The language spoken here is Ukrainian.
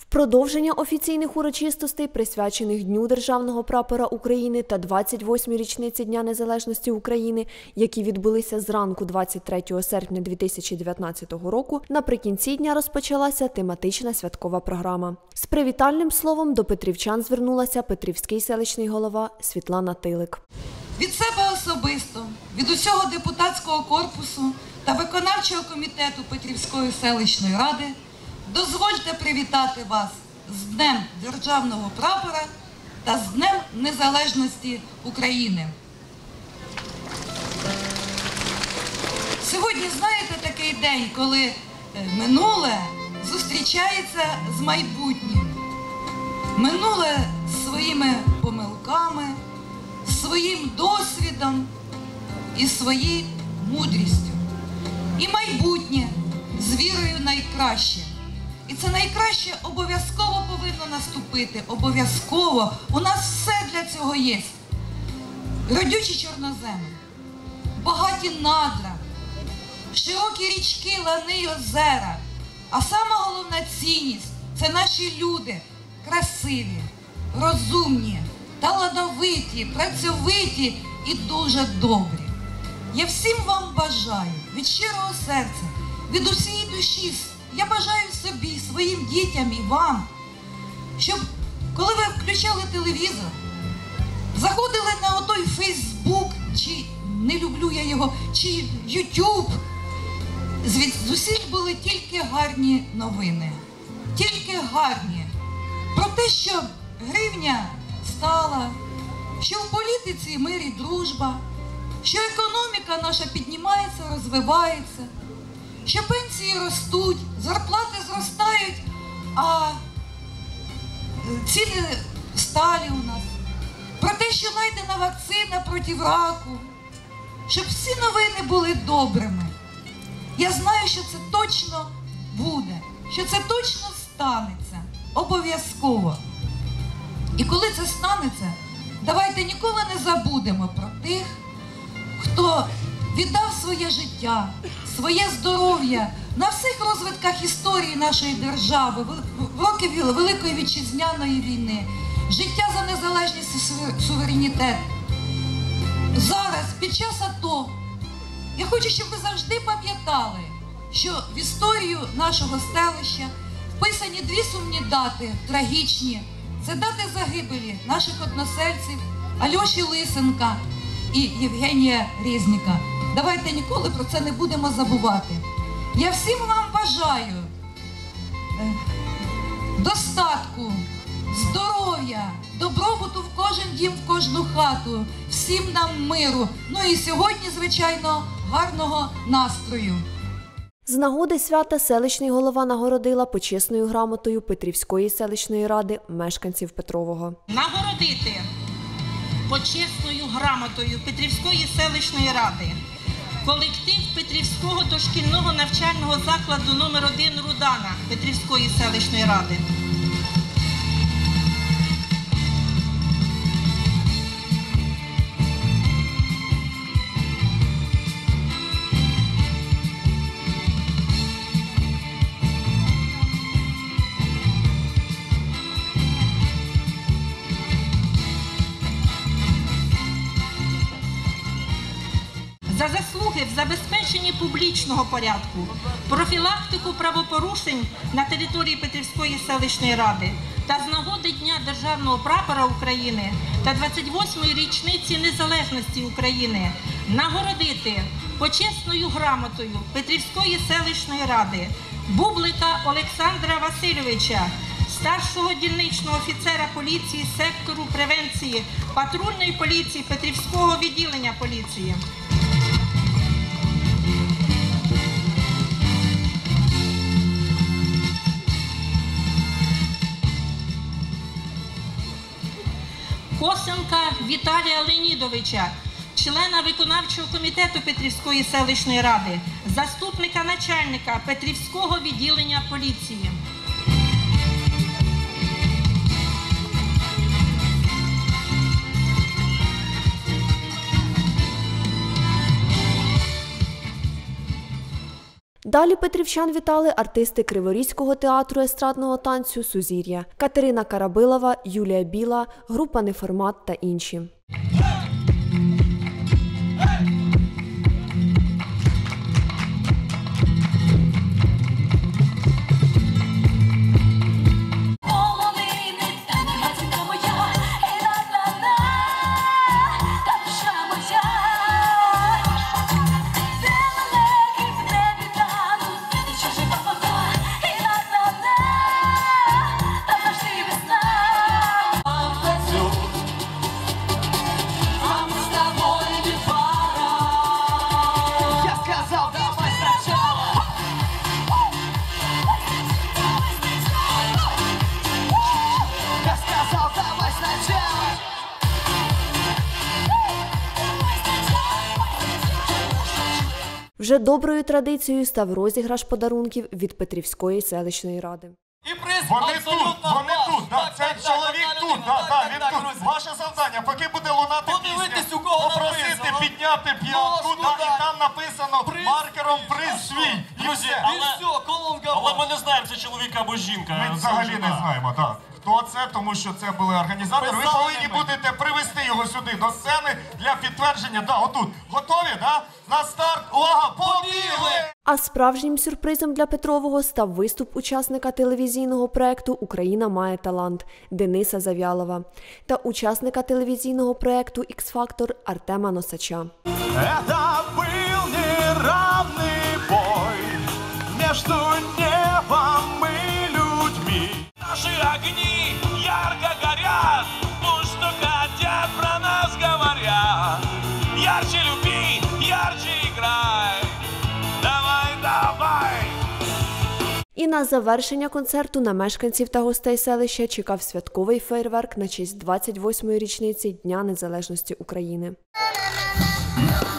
Продовження офіційних урочистостей, присвячених Дню Державного прапора України та 28-й річниці Дня Незалежності України, які відбулися зранку 23 серпня 2019 року, наприкінці дня розпочалася тематична святкова програма. З привітальним словом до петрівчан звернулася петрівський селищний голова Світлана Тилик. Від себе особисто, від усього депутатського корпусу та виконавчого комітету Петрівської селищної ради дозвольте привітати вас з Днем Державного прапора та з Днем Незалежності України. Сьогодні, знаєте, такий день, коли минуле зустрічається з майбутнім. Минуле своїми помилками, своїм досвідом і своєю мудрістю. І майбутнє з вірою найкраще. І це найкраще обов'язково повинно наступити, обов'язково. У нас все для цього є. Родючі чорноземи, багаті надра, широкі річки, лани й озера. А сама головна цінність – це наші люди, красиві, розумні, талановиті, працьовиті і дуже добрі. Я всім вам бажаю, від щирого серця, від усієї душі, я бажаю собі, своїм дітям і вам, щоб коли ви включали телевізор, заходили на отой Фейсбук, чи не люблю я його, чи Ютуб, звідусіль були тільки гарні новини, тільки гарні. Про те, що гривня стала, що в політиці мир і дружба, що економіка наша піднімається, розвивається, що пенсії ростуть, зарплати зростають, а ціни сталі у нас. Про те, що знайдена вакцина проти раку, щоб всі новини були добрими. Я знаю, що це точно буде, що це точно станеться, обов'язково. І коли це станеться, давайте ніколи не забудемо про тих, хто віддав своє життя, своє здоров'я на всіх розвитках історії нашої держави, в роки Великої Вітчизняної війни, життя за незалежність і суверенітет. Зараз, під час АТО, я хочу, щоб ви завжди пам'ятали, що в історію нашого селища вписані дві сумні дати, трагічні. Це дати загибелі наших односельців Альоші Лисенка і Євгенія Резніка. Давайте ніколи про це не будемо забувати. Я всім вам бажаю достатку, здоров'я, добробуту в кожен дім, в кожну хату, всім нам миру. Ну і сьогодні, звичайно, гарного настрою. З нагоди свята селищний голова нагородила почесною грамотою Петрівської селищної ради мешканців Петрового. Нагородити почесною грамотою Петрівської селищної ради колектив Петрівського дошкільного навчального закладу номер 1 Рудана Петрівської селищної ради. За заслуги в забезпеченні публічного порядку, профілактику правопорушень на території Петрівської селищної ради та з нагоди Дня Державного прапора України та 28-ї річниці Незалежності України нагородити почесною грамотою Петрівської селищної ради Бублика Олександра Васильовича, старшого дільничного офіцера поліції сектору превенції патрульної поліції Петрівського відділення поліції. Косенка Віталія Леонідовича, члена виконавчого комітету Петрівської селищної ради, заступника начальника Петрівського відділення поліції. Далі петрівчан вітали артисти Криворізького театру естрадного танцю «Сузір'я» – Катерина Карабилова, Юлія Біла, група «Неформат» та інші. Вже доброю традицією став розіграш подарунків від Петрівської селищної ради. І приз Вони абсолютно тут, цей чоловік тут, він тут. Ваше завдання, поки буде лунати Подивитись, пісня, у кого попросити написано. підняти п'ятку, і там написано маркером приз свій. І Друзі, все. І все, колонка. але ми не знаємо, це чоловік або жінка. Ми Це взагалі вже не так. знаємо, так. Хто це, тому що це були організатори. Ви Писали повинні ми. будете привести його сюди до сцени для підтвердження. Да, отут. Готові, да? На старт. Увага, побігли! А справжнім сюрпризом для Петрового став виступ учасника телевізійного проєкту «Україна має талант» Дениса Зав'ялова та учасника телевізійного проєкту «Ікс-фактор» Артема Носача. Это был неравный бой между небом и людьми. Наши огни ярко горят, пусть что хотят про нас говорят. Ярче люби, ярче играй, давай, давай. І на завершення концерту на мешканців та гостей селища чекав святковий феєрверк на честь 28-ї річниці Дня Незалежності України. No